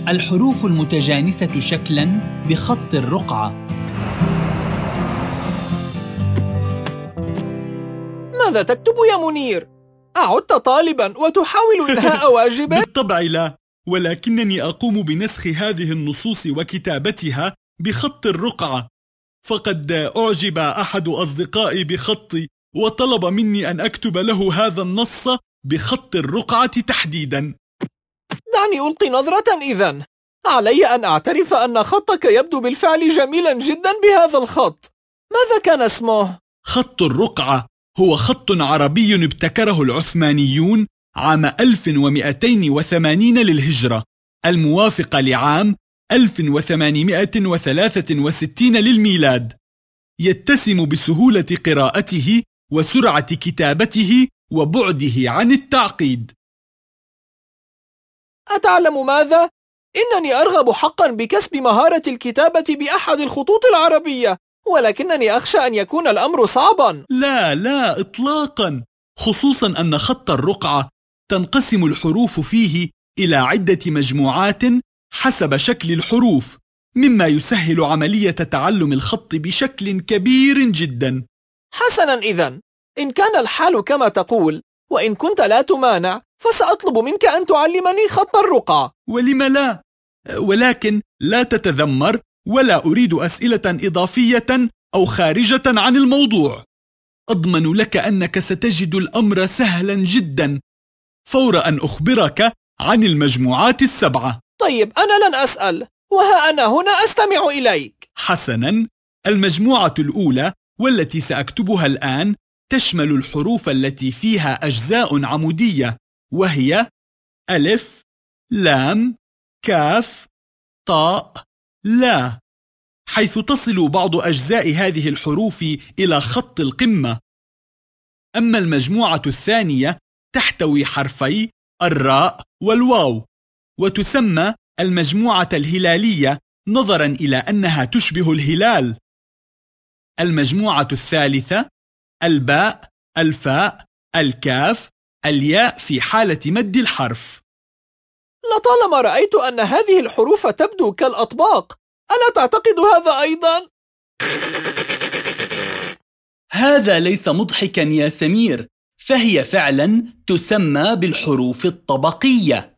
الحروف المتجانسة شكلاً بخط الرقعة. ماذا تكتب يا منير؟ أعدت طالباً وتحاول إنهاء واجبك؟ بالطبع لا، ولكنني أقوم بنسخ هذه النصوص وكتابتها بخط الرقعة، فقد أعجب أحد أصدقائي بخطي وطلب مني أن أكتب له هذا النص بخط الرقعة تحديداً. دعني ألقي نظرة إذن. علي أن أعترف أن خطك يبدو بالفعل جميلاً جداً بهذا الخط. ماذا كان اسمه؟ خط الرقعة هو خط عربي ابتكره العثمانيون عام 1280 للهجرة، الموافق لعام 1863 للميلاد. يتسم بسهولة قراءته وسرعة كتابته وبعده عن التعقيد. أتعلم ماذا؟ إنني أرغب حقاً بكسب مهارة الكتابة بأحد الخطوط العربية، ولكنني أخشى أن يكون الأمر صعباً. لا إطلاقاً، خصوصاً أن خط الرقعة تنقسم الحروف فيه إلى عدة مجموعات حسب شكل الحروف، مما يسهل عملية تعلم الخط بشكل كبير جداً. حسناً إذن، إن كان الحال كما تقول، وإن كنت لا تمانع، فسأطلب منك أن تعلمني خط الرقعة. ولم لا؟ ولكن لا تتذمر، ولا أريد أسئلة إضافية أو خارجة عن الموضوع. أضمن لك أنك ستجد الأمر سهلا جدا فور أن أخبرك عن المجموعات السبعة. طيب، أنا لن أسأل، وها أنا هنا أستمع إليك. حسنا، المجموعة الأولى والتي سأكتبها الآن تشمل الحروف التي فيها أجزاء عمودية، وهي ألف، لام، كاف، طاء، لا، حيث تصل بعض أجزاء هذه الحروف إلى خط القمة. أما المجموعة الثانية تحتوي حرفي الراء والواو، وتسمى المجموعة الهلالية نظرا إلى أنها تشبه الهلال. المجموعة الثالثة الباء، الفاء، الكاف، الياء في حالة مد الحرف. لطالما رأيت أن هذه الحروف تبدو كالأطباق، ألا تعتقد هذا أيضا؟ هذا ليس مضحكا يا سمير، فهي فعلا تسمى بالحروف الطبقية.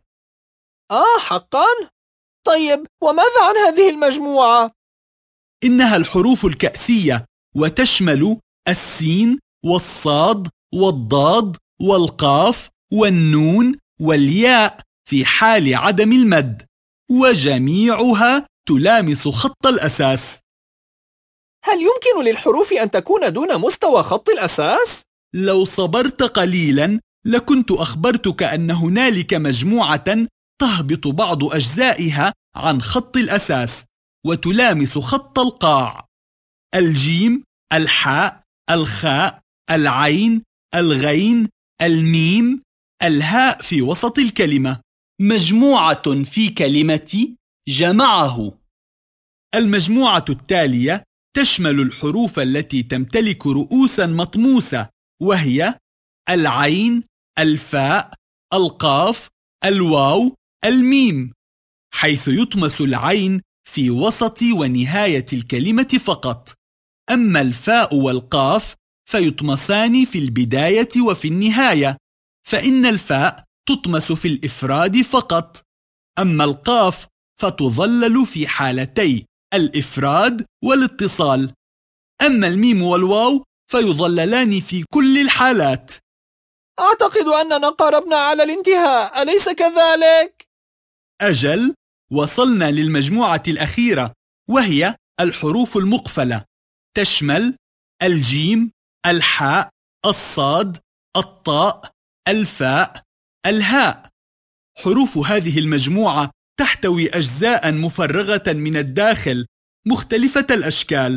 حقا؟ طيب، وماذا عن هذه المجموعة؟ إنها الحروف الكأسية، وتشمل السين والصاد والضاد والقاف والنون والياء في حال عدم المد، وجميعها تلامس خط الأساس. هل يمكن للحروف أن تكون دون مستوى خط الأساس؟ لو صبرت قليلا لكنت أخبرتك أن هنالك مجموعة تهبط بعض أجزائها عن خط الأساس وتلامس خط القاع: الجيم، الحاء، الخاء، العين، الغين، الميم، الهاء في وسط الكلمة. مجموعة في كلمة جمعه. المجموعة التالية تشمل الحروف التي تمتلك رؤوسا مطموسة، وهي العين، الفاء، القاف، الواو، الميم، حيث يطمس العين في وسط ونهاية الكلمة فقط، أما الفاء والقاف فيطمسان في البداية وفي النهاية، فإن الفاء تطمس في الإفراد فقط، أما القاف فتظلل في حالتي الإفراد والاتصال، أما الميم والواو فيظللان في كل الحالات. أعتقد أننا قربنا على الانتهاء، أليس كذلك؟ أجل، وصلنا للمجموعة الأخيرة، وهي الحروف المقفلة، تشمل الجيم، الحاء، الصاد، الطاء، الفاء، الهاء. حروف هذه المجموعة تحتوي أجزاء مفرغة من الداخل مختلفة الأشكال.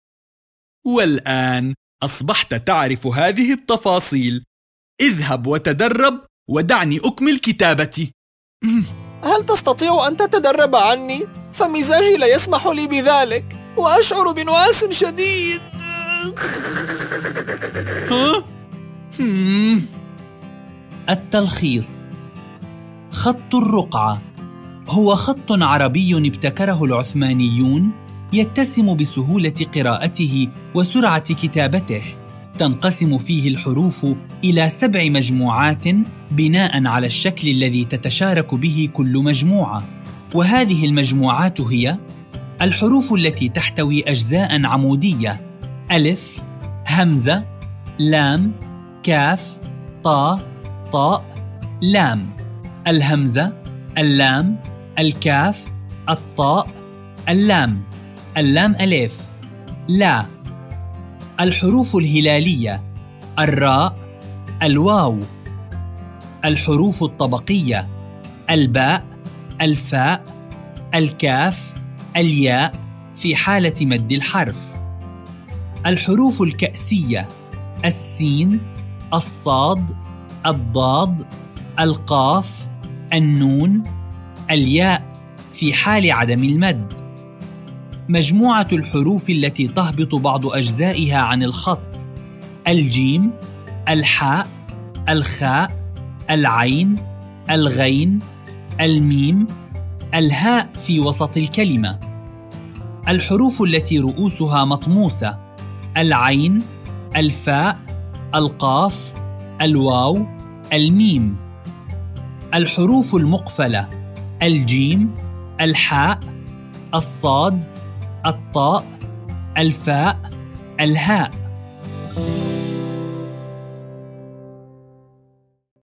والآن أصبحت تعرف هذه التفاصيل. اذهب وتدرب ودعني أكمل كتابتي. هل تستطيع أن تتدرب عني؟ فمزاجي لا يسمح لي بذلك، وأشعر بنعاس شديد. التلخيص: خط الرقعة هو خط عربي ابتكره العثمانيون يتسم بسهولة قراءته وسرعة كتابته. تنقسم فيه الحروف إلى 7 مجموعات بناء على الشكل الذي تتشارك به كل مجموعة، وهذه المجموعات هي الحروف التي تحتوي أجزاء عمودية: ألف، همزة، لام، كاف، طاء، طاء، لام. الهمزة، اللام، الكاف، الطاء، اللام، اللام ألف، لا. الحروف الهلالية: الراء، الواو. الحروف الطبقية: الباء، الفاء، الكاف، الياء في حالة مد الحرف. الحروف الكأسية: السين، الصاد، الضاد، القاف، النون، الياء في حال عدم المد. مجموعة الحروف التي تهبط بعض أجزائها عن الخط: الجيم، الحاء، الخاء، العين، الغين، الميم، الهاء في وسط الكلمة. الحروف التي رؤوسها مطموسة: العين، الفاء، القاف، الواو، الميم. الحروف المقفلة: الجيم، الحاء، الصاد، الطاء، الفاء، الهاء.